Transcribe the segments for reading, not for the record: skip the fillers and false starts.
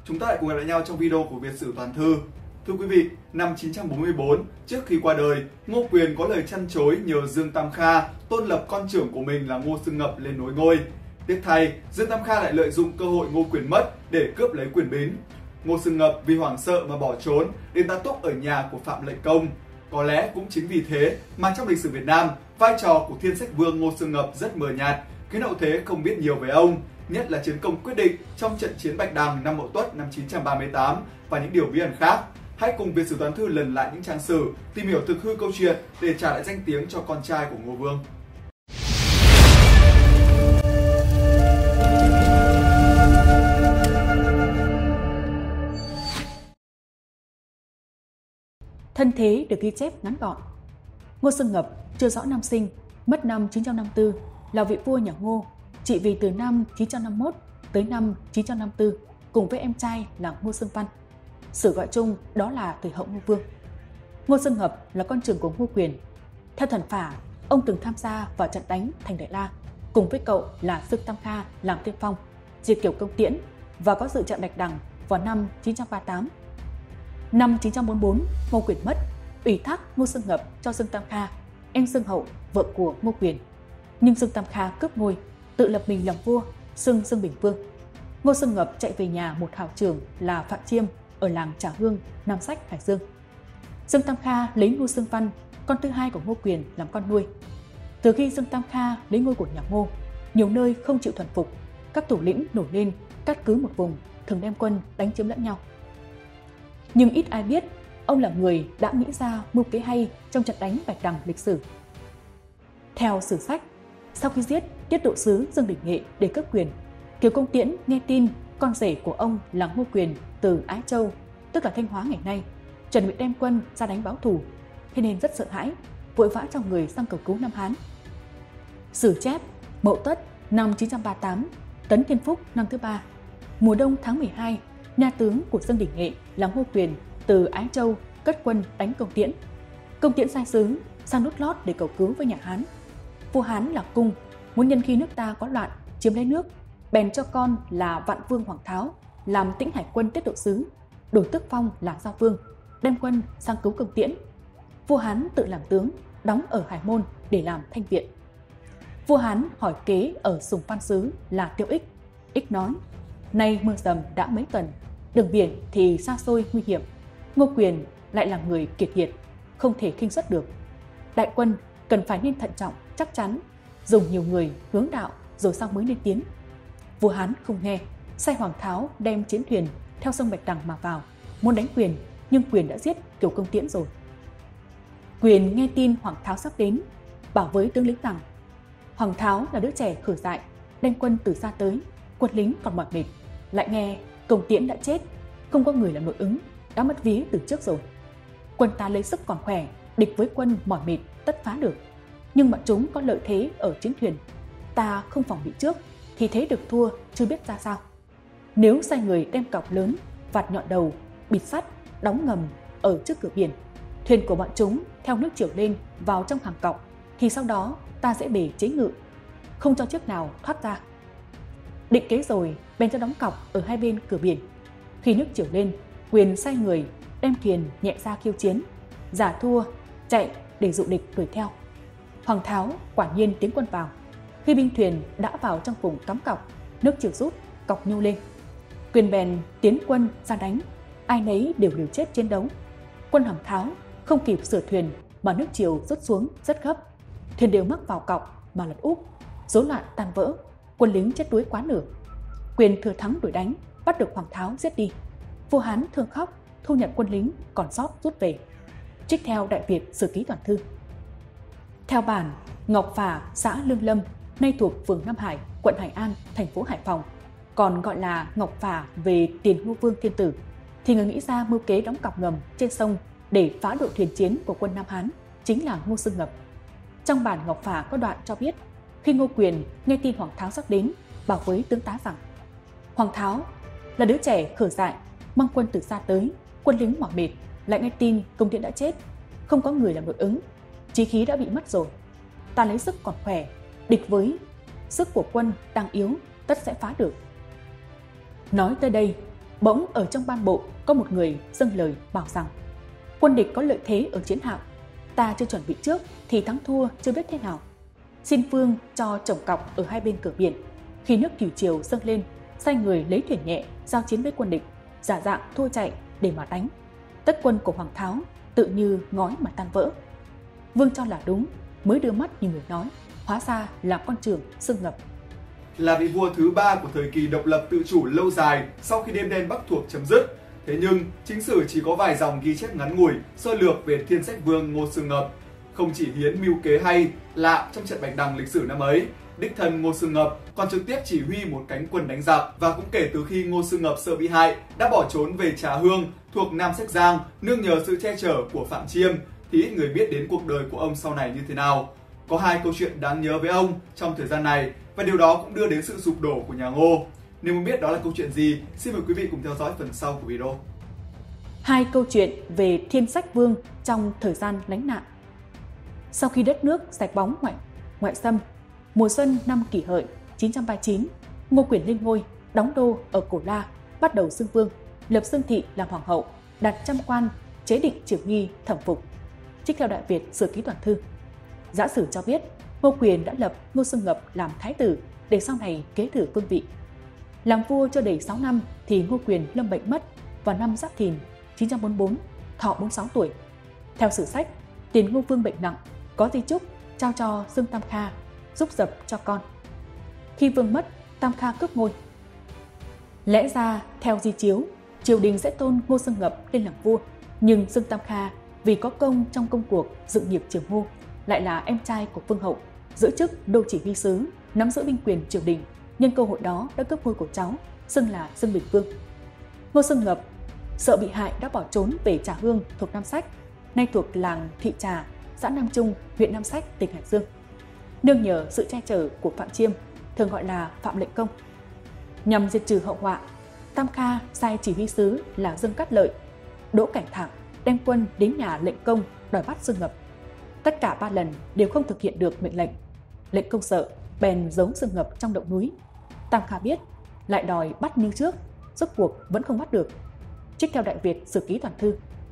Chúng ta lại cùng gặp lại nhau trong video của Việt Sử Toàn Thư. Thưa quý vị, năm 944, trước khi qua đời, Ngô Quyền có lời trăn trối nhờ Dương Tam Kha tôn lập con trưởng của mình là Ngô Xương Ngập lên nối ngôi. Tiếc thay, Dương Tam Kha lại lợi dụng cơ hội Ngô Quyền mất để cướp lấy quyền bính. Ngô Xương Ngập vì hoảng sợ mà bỏ trốn đến tá túc ở nhà của Phạm Lệnh Công. Có lẽ cũng chính vì thế mà trong lịch sử Việt Nam, vai trò của Thiên Sách Vương Ngô Xương Ngập rất mờ nhạt, khiến hậu thế không biết nhiều về ông, nhất là chiến công quyết định trong trận chiến Bạch Đằng năm Mậu Tuất năm 938 và những điều bí ẩn khác. Hãy cùng Việt Sử Toàn Thư lần lại những trang sử, tìm hiểu thực hư câu chuyện để trả lại danh tiếng cho con trai của Ngô Vương. Thân thế được ghi chép ngắn gọn. Ngô Xương Ngập chưa rõ năm sinh, mất năm 954, là vị vua nhà Ngô, trị vì từ năm 951 tới năm 954 cùng với em trai là Ngô Xương Văn. Sử gọi chung đó là thời hậu Ngô Vương. Ngô Xương Ngập là con trưởng của Ngô Quyền. Theo thần phả, ông từng tham gia vào trận đánh thành Đại La cùng với cậu là Dương Tam Kha làm tiên phong, diệt Kiều Công Tiễn và có dự trận Bạch Đằng vào năm 938. Năm 944, Ngô Quyền mất, ủy thác Ngô Xương Ngập cho Dương Tam Kha, em Dương Hậu, vợ của Ngô Quyền. Nhưng Dương Tam Kha cướp ngôi, tự lập mình làm vua, xưng Dương Bình Vương. Ngô Xương Ngập chạy về nhà một hào trưởng là Phạm Chiêm ở làng Trà Hương, Nam Sách, Hải Dương. Dương Tam Kha lấy Ngô Xương Văn, con thứ hai của Ngô Quyền, làm con nuôi. Từ khi Dương Tam Kha lấy ngôi của nhà Ngô, nhiều nơi không chịu thuần phục, các thủ lĩnh nổi lên cắt cứ một vùng, thường đem quân đánh chiếm lẫn nhau. Nhưng ít ai biết ông là người đã nghĩ ra mưu kế hay trong trận đánh Bạch Đằng lịch sử. Theo sử sách, sau khi giết tiết độ sứ Dương Đình Nghệ để cướp quyền, Kiều Công Tiễn nghe tin con rể của ông là Ngô Quyền từ Ái Châu, tức là Thanh Hóa ngày nay, chuẩn bị đem quân ra đánh báo thù, thế nên rất sợ hãi, vội vã trong người sang cầu cứu Nam Hán. Sử chép Mậu Tuất năm 938, Tấn Thiên Phúc năm thứ 3, mùa đông tháng 12, nha tướng của Dương Đình Nghệ là Ngô Quyền từ Ái Châu cất quân đánh Công Tiễn. Công Tiễn sai sứ sang nút lót để cầu cứu với nhà Hán. Vua Hán là Cung muốn nhân khi nước ta có loạn chiếm lấy nước, bèn cho con là Vạn Vương Hoàng Tháo làm Tĩnh Hải quân tiết độ sứ, đổi tước phong là Giao Vương, đem quân sang cứu Công Tiễn. Vua Hán tự làm tướng, đóng ở Hải Môn để làm thanh viện. Vua Hán hỏi kế ở Sùng Phan Sứ là Tiêu Ích. Ích nói: nay mưa dầm đã mấy tuần, đường biển thì xa xôi nguy hiểm, Ngô Quyền lại là người kiệt hiệt, không thể khinh suất được. Đại quân cần phải nên thận trọng, chắc chắn, dùng nhiều người hướng đạo rồi sau mới nên tiến. Vua Hán không nghe, sai Hoàng Tháo đem chiến thuyền theo sông Bạch Đằng mà vào, muốn đánh Quyền, nhưng Quyền đã giết Kiều Công Tiễn rồi. Quyền nghe tin Hoàng Tháo sắp đến, bảo với tướng lính rằng: Hoàng Tháo là đứa trẻ khở dại, đem quân từ xa tới, quân lính còn mỏi mệt, lại nghe Công Tiễn đã chết, không có người làm nội ứng, đã mất vía từ trước rồi. Quân ta lấy sức còn khỏe, địch với quân mỏi mệt tất phá được, nhưng bọn chúng có lợi thế ở chiến thuyền, ta không phòng bị trước thì thế được thua chưa biết ra sao. Nếu sai người đem cọc lớn, vạt nhọn đầu, bịt sắt, đóng ngầm ở trước cửa biển, thuyền của bọn chúng theo nước triều lên vào trong hàng cọc, thì sau đó ta sẽ bề chế ngự, không cho chiếc nào thoát ra. Định kế rồi, bèn cho đóng cọc ở hai bên cửa biển. Khi nước triều lên, Quyền sai người đem thuyền nhẹ ra khiêu chiến, giả thua chạy để dụ địch đuổi theo. Hoàng Tháo quả nhiên tiến quân vào. Khi binh thuyền đã vào trong vùng cắm cọc, nước triều rút, cọc nhô lên. Quyền bèn tiến quân ra đánh, ai nấy đều liều chết chiến đấu. Quân Hoàng Tháo không kịp sửa thuyền mà nước triều rút xuống rất gấp, thuyền đều mắc vào cọc mà lật úp, rối loạn tan vỡ, quân lính chết đuối quá nửa. Quyền thừa thắng đuổi đánh, bắt được Hoàng Tháo giết đi. Vua Hán thương khóc, thu nhận quân lính còn sót rút về. Trích theo Đại Việt Sử Ký Toàn Thư. Theo bản Ngọc Phả, xã Lương Lâm, nay thuộc phường Nam Hải, quận Hải An, thành phố Hải Phòng, còn gọi là Ngọc Phả về tiền Ngô Vương Thiên Tử, thì người nghĩ ra mưu kế đóng cọc ngầm trên sông để phá đội thuyền chiến của quân Nam Hán chính là Ngô Xương Ngập. Trong bản Ngọc Phả có đoạn cho biết, khi Ngô Quyền nghe tin Hoàng Tháo sắp đến, bảo với tướng tá rằng: Hoàng Tháo là đứa trẻ khở dại, mang quân từ xa tới, quân lính mỏi mệt, lại nghe tin Công Tiễn đã chết, không có người làm nội ứng, chí khí đã bị mất rồi. Ta lấy sức còn khỏe, địch với sức của quân đang yếu, tất sẽ phá được. Nói tới đây, bỗng ở trong ban bộ có một người dâng lời bảo rằng quân địch có lợi thế ở chiến hạm, ta chưa chuẩn bị trước thì thắng thua chưa biết thế nào. Xin vương cho trồng cọc ở hai bên cửa biển. Khi nước thủy triều dâng lên, sai người lấy thuyền nhẹ giao chiến với quân địch, giả dạng thua chạy để mà đánh. Tất quân của Hoàng Tháo tự như ngói mà tan vỡ. Vương cho là đúng, mới đưa mắt nhìn người nói, hóa ra là con trưởng Xương Ngập. Là vị vua thứ 3 của thời kỳ độc lập tự chủ lâu dài sau khi đêm đen Bắc thuộc chấm dứt. Thế nhưng chính sử chỉ có vài dòng ghi chép ngắn ngủi sơ lược về Thiên Sách Vương Ngô Xương Ngập. Không chỉ hiến mưu kế hay lạ trong trận Bạch Đằng lịch sử năm ấy, đích thân Ngô Xương Ngập còn trực tiếp chỉ huy một cánh quân đánh giặc, và cũng kể từ khi Ngô Xương Ngập sợ bị hại đã bỏ trốn về Trà Hương thuộc Nam Sách Giang, nương nhờ sự che chở của Phạm Chiêm, thì ít người biết đến cuộc đời của ông sau này như thế nào. Có hai câu chuyện đáng nhớ với ông trong thời gian này, và điều đó cũng đưa đến sự sụp đổ của nhà Ngô. Nếu muốn biết đó là câu chuyện gì, xin mời quý vị cùng theo dõi phần sau của video. Hai câu chuyện về Thiên Sách Vương trong thời gian lánh nạn. Sau khi đất nước sạch bóng ngoại xâm, mùa xuân năm Kỷ Hợi 939, Ngô Quyền lên ngôi, đóng đô ở Cổ La, bắt đầu xưng vương, lập xưng thị làm hoàng hậu, đặt trăm quan, chế định triều nghi thẩm phục. Trích theo Đại Việt Sử Ký Toàn Thư. Giả sử cho biết, Ngô Quyền đã lập Ngô Xương Ngập làm thái tử để sau này kế thừa vương vị. Làm vua chưa đầy 6 năm thì Ngô Quyền lâm bệnh mất vào năm Giáp Thìn 944, thọ 46 tuổi. Theo sử sách, Tiền Ngô Vương bệnh nặng, có di chúc trao cho Dương Tam Kha giúp dập cho con. Khi vương mất, Tam Kha cướp ngôi. Lẽ ra theo di chiếu, triều đình sẽ tôn Ngô Xương Ngập lên làm vua, nhưng Dương Tam Kha vì có công trong công cuộc dựng nghiệp triều Ngô, lại là em trai của vương hậu, giữ chức đô chỉ huy sứ, nắm giữ binh quyền triều đình, nhân cơ hội đó đã cướp ngôi của cháu, xưng là Dương Bình Vương. Ngô Xương Ngập sợ bị hại đã bỏ trốn về Trà Hương thuộc Nam Sách, nay thuộc làng Thị Trà, xã Nam Trung, huyện Nam Sách, tỉnh Hải Dương. Nương nhờ sự che chở của Phạm Chiêm, thường gọi là Phạm Lệnh Công. Nhằm diệt trừ hậu họa, Tam Kha sai chỉ huy sứ là Dương Cát Lợi, Đỗ Cảnh Thạc đem quân đến nhà Lệnh Công đòi bắt Xương Ngập. Tất cả 3 lần đều không thực hiện được mệnh lệnh. Lệnh Công sợ, bèn giấu Xương Ngập trong động núi. Tam Kha biết, lại đòi bắt như trước, rốt cuộc vẫn không bắt được. Trích theo Đại Việt Sử Ký Toàn Thư.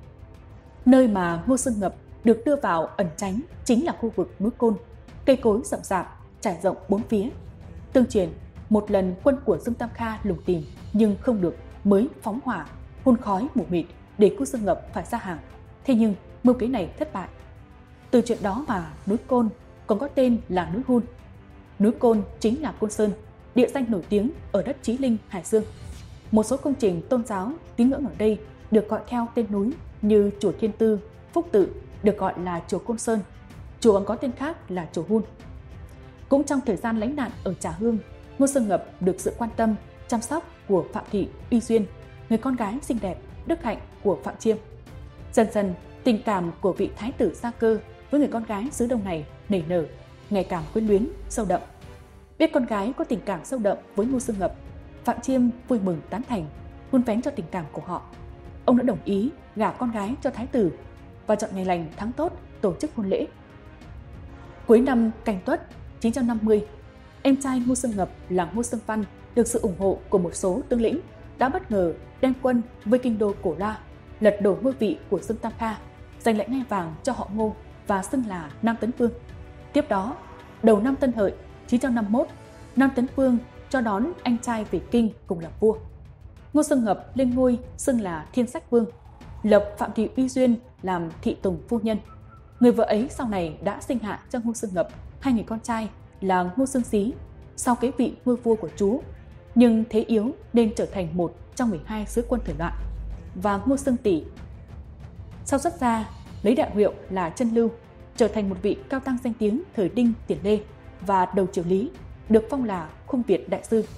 Nơi mà Ngô Xương Ngập được đưa vào ẩn tránh chính là khu vực núi Côn, cây cối rậm rạp trải rộng 4 phía. Tương truyền, một lần quân của Dương Tam Kha lùng tìm nhưng không được, mới phóng hỏa hun khói mù mịt để Ngô Xương Ngập phải ra hàng. Thế nhưng mưu kế này thất bại. Từ chuyện đó mà núi Côn còn có tên là núi Hun. Núi Côn chính là Côn Sơn, địa danh nổi tiếng ở đất Chí Linh, Hải Dương. Một số công trình tôn giáo tín ngưỡng ở đây được gọi theo tên núi như chùa Thiên Tư, Phúc Tự được gọi là chùa Côn Sơn, chùa còn có tên khác là chùa Hun. Cũng trong thời gian lánh nạn ở Trà Hương, Ngô Xương Ngập được sự quan tâm, chăm sóc của Phạm Thị Uy Duyên, người con gái xinh đẹp, đức hạnh của Phạm Chiêm. Dần dần, tình cảm của vị thái tử Gia Cơ với người con gái xứ Đông này nảy nở, ngày càng quyến luyến, sâu đậm. Biết con gái có tình cảm sâu đậm với Ngô Xương Ngập, Phạm Chiêm vui mừng tán thành, vun vén cho tình cảm của họ. Ông đã đồng ý gả con gái cho thái tử và chọn ngày lành tháng tốt tổ chức hôn lễ. Cuối năm Canh Tuất 950, em trai Ngô Xương Ngập là Ngô Xương Văn được sự ủng hộ của một số tướng lĩnh đã bất ngờ đem quân với kinh đô Cổ La, lật đổ ngôi vị của Dương Tam Kha, giành lại ngai vàng cho họ Ngô và xưng là Nam Tấn Vương. Tiếp đó, đầu năm Tân Hợi 951, Nam Tấn Vương cho đón anh trai về kinh cùng làm vua. Ngô Xương Ngập lên ngôi xưng là Thiên Sách Vương, lập Phạm Thị Uy Duyên làm thị tùng phu nhân. Người vợ ấy sau này đã sinh hạ cho Ngô Xương Ngập 2 người con trai là Ngô Xương Xí, sau kế vị ngôi vua của chú, nhưng thế yếu nên trở thành một trong 12 sứ quân thời loạn, và Ngô Xương Tỷ. Sau xuất gia, lấy đạo hiệu là Chân Lưu, trở thành một vị cao tăng danh tiếng thời Đinh Tiền Lê và đầu triều Lý, được phong là Khung Việt Đại Sư.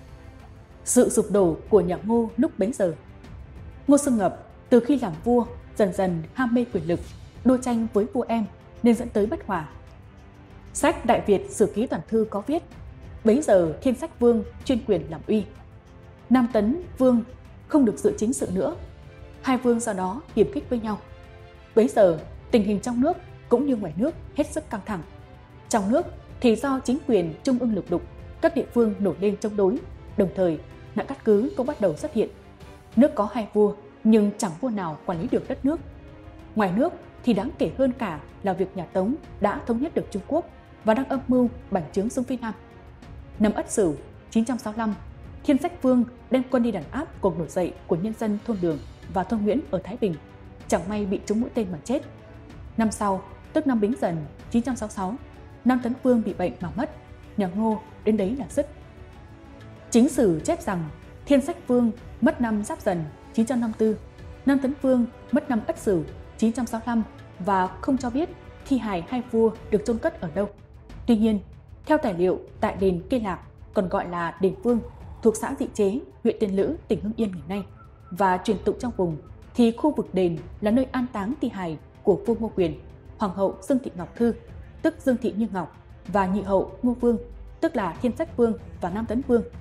Sự sụp đổ của nhà Ngô lúc bấy giờ. Ngô Xương Ngập từ khi làm vua dần dần ham mê quyền lực, đua tranh với vua em nên dẫn tới bất hòa. Sách Đại Việt Sử Ký Toàn Thư có viết, bấy giờ Thiên Sách Vương chuyên quyền làm uy, Nam Tấn Vương không được dự chính sự nữa, hai vương sau đó hiềm khích với nhau. Bấy giờ tình hình trong nước cũng như ngoài nước hết sức căng thẳng. Trong nước thì do chính quyền trung ương lục đục, các địa phương nổi lên chống đối, đồng thời nạn cát cứ cũng bắt đầu xuất hiện. Nước có hai vua nhưng chẳng vua nào quản lý được đất nước. Ngoài nước thì đáng kể hơn cả là việc nhà Tống đã thống nhất được Trung Quốc và đang âm mưu bành trướng xuống phía Nam. Năm Ất Sửu 965, Thiên Sách Vương đem quân đi đàn áp cuộc nổi dậy của nhân dân thôn Đường và thôn Nguyễn ở Thái Bình, chẳng may bị trúng mũi tên mà chết. Năm sau, tức năm Bính Dần 966, Nam Tấn Vương bị bệnh mà mất, nhà Ngô đến đấy là dứt. Chính sử chép rằng Thiên Sách Vương mất năm Giáp Dần 954, Nam Tấn Vương mất năm Ất Sửu 965 và không cho biết thi hài hai vua được chôn cất ở đâu. Tuy nhiên, theo tài liệu tại đền Kê Lạc, còn gọi là đền Vương, thuộc xã Dị Chế, huyện Tiên Lữ, tỉnh Hưng Yên ngày nay, và truyền tụng trong vùng, thì khu vực đền là nơi an táng thi hài của vua Ngô Quyền, hoàng hậu Dương Thị Ngọc Thư, tức Dương Thị Như Ngọc, và nhị hậu Ngô Vương, tức là Thiên Sách Vương và Nam Tấn Vương.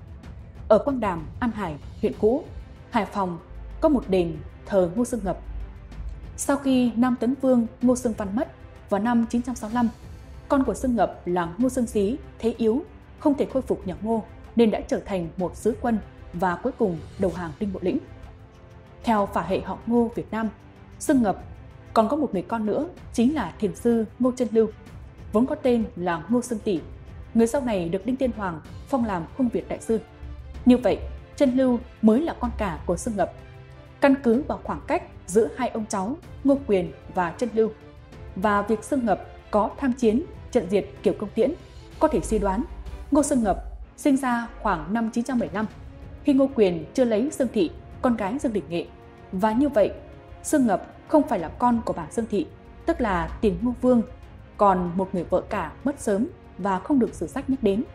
Ở Quang Đàm, An Hải, huyện cũ, Hải Phòng có một đền thờ Ngô Xương Ngập. Sau khi Nam Tấn Vương Ngô Xương Văn mất vào năm 965, con của Xương Ngập là Ngô Xương Xí thế yếu, không thể khôi phục nhà Ngô nên đã trở thành một sứ quân và cuối cùng đầu hàng Đinh Bộ Lĩnh. Theo phả hệ họ Ngô Việt Nam, Xương Ngập còn có một người con nữa chính là thiền sư Ngô Chân Lưu, vốn có tên là Ngô Xương Tỷ, người sau này được Đinh Tiên Hoàng phong làm Hung Việt Đại sư. Như vậy, Chân Lưu mới là con cả của Xương Ngập. Căn cứ vào khoảng cách giữa hai ông cháu Ngô Quyền và Chân Lưu và việc Xương Ngập có tham chiến trận diệt Kiều Công Tiễn, có thể suy đoán Ngô Xương Ngập sinh ra khoảng năm 975 khi Ngô Quyền chưa lấy Dương Thị, con gái Dương Đình Nghệ, và như vậy Xương Ngập không phải là con của bà Dương Thị, tức là Tiền Ngô Vương, còn một người vợ cả mất sớm và không được sử sách nhắc đến.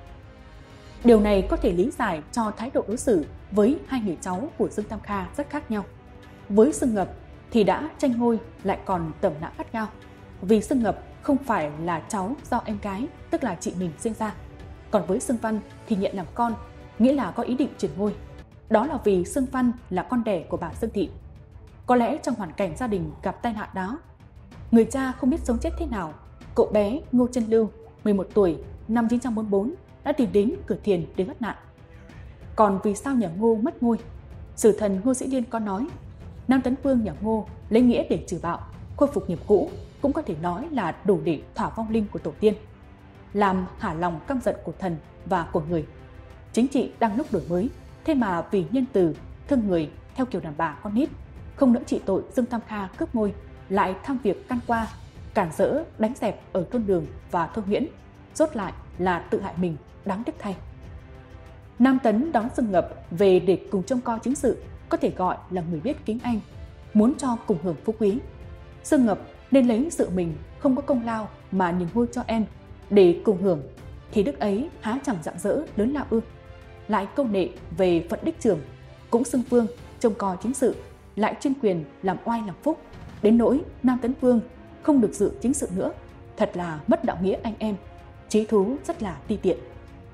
Điều này có thể lý giải cho thái độ đối xử với hai người cháu của Dương Tam Kha rất khác nhau. Với Xương Ngập thì đã tranh ngôi lại còn tẩm nã gắt gao, vì Xương Ngập không phải là cháu do em gái, tức là chị mình sinh ra. Còn với Xương Văn thì nhận làm con, nghĩa là có ý định truyền ngôi. Đó là vì Xương Văn là con đẻ của bà Dương Thị. Có lẽ trong hoàn cảnh gia đình gặp tai nạn đó, người cha không biết sống chết thế nào, cậu bé Ngô Chân Lưu, 11 tuổi, năm 944 đã tìm đến cửa thiền để thoát nạn. Còn vì sao nhà Ngô mất ngôi? Sử thần Ngô Sĩ Liên có nói, Nam Tấn Vương nhà Ngô lấy nghĩa để trừ bạo, khôi phục nghiệp cũ, cũng có thể nói là đủ để thỏa vong linh của tổ tiên, làm hả lòng căm giận của thần và của người. Chính trị đang lúc đổi mới, thế mà vì nhân từ, thương người theo kiểu đàn bà con nít, không nỡ trị tội Dương Tam Kha cướp ngôi, lại tham việc can qua, cản rỡ đánh dẹp ở thôn Đường và thôn Nguyễn, rốt lại là tự hại mình, đáng tiếc thay. Nam Tấn đón Xương Ngập về để cùng trông coi chính sự, có thể gọi là người biết kính anh, muốn cho cùng hưởng phú quý. Xương Ngập nên lấy sự mình không có công lao mà nhường ngôi cho em để cùng hưởng, thì đức ấy há chẳng rạng rỡ lớn lao ư? Lại câu nệ về phận đích trưởng, cũng xưng vương trông coi chính sự, lại chuyên quyền làm oai làm phúc, đến nỗi Nam Tấn Vương không được dự chính sự nữa, thật là mất đạo nghĩa anh em, chí thú rất là ti tiện.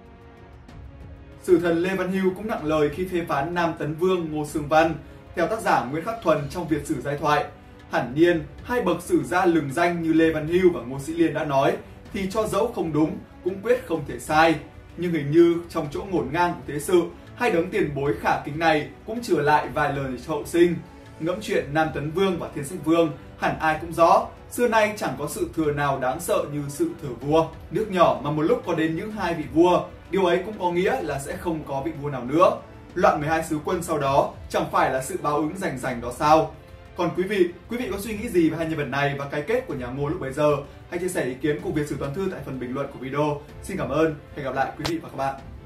Sử thần Lê Văn Hưu cũng nặng lời khi phê phán Nam Tấn Vương Ngô Xương Văn. Theo tác giả Nguyễn Khắc Thuần trong Việt sử giai thoại, hẳn nhiên hai bậc sử gia lừng danh như Lê Văn Hưu và Ngô Sĩ Liên đã nói thì cho dẫu không đúng cũng quyết không thể sai. Nhưng hình như trong chỗ ngổn ngang của thế sự, hai đấng tiền bối khả kính này cũng chừa lại vài lời cho hậu sinh. Ngẫm chuyện Nam Tấn Vương và Thiên Sách Vương, hẳn ai cũng rõ, xưa nay chẳng có sự thừa nào đáng sợ như sự thừa vua. Nước nhỏ mà một lúc có đến những hai vị vua, điều ấy cũng có nghĩa là sẽ không có vị vua nào nữa. Loạn 12 sứ quân sau đó chẳng phải là sự báo ứng rành đó sao? Còn quý vị có suy nghĩ gì về hai nhân vật này và cái kết của nhà Ngô lúc bấy giờ? Hãy chia sẻ ý kiến cùng Việt Sử Toàn Thư tại phần bình luận của video. Xin cảm ơn, hẹn gặp lại quý vị và các bạn.